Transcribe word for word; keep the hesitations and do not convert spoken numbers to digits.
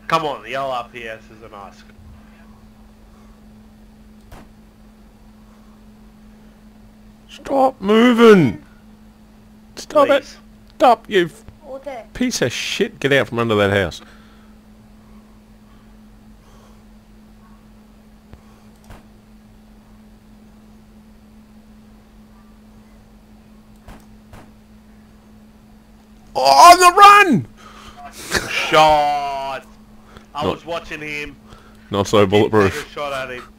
Come on, the L R P S is an ice. Stop moving! Stop Please. it! Stop, you f- Okay. piece of shit! Get out from under that house. Oh, on the run! Shot! I Not- was watching him. Not so Didn't take bulletproof. a shot at him.